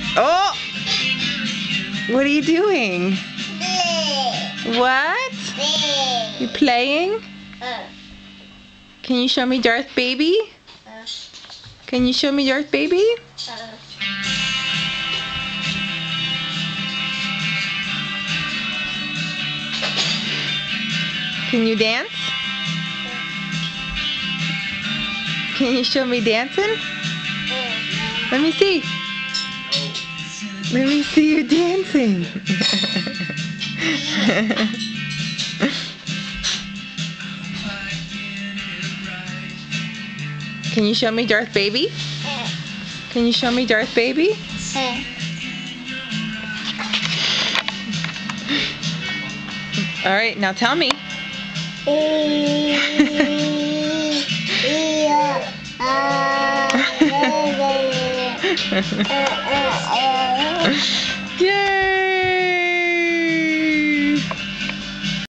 Oh! What are you doing? What? You playing? Can you show me Darth Baby? Can you show me Darth Baby? Can you dance? Can you show me dancing? Let me see. Let me see you dancing. Can you show me Darth Baby? Can you show me Darth Baby? All right, now tell me.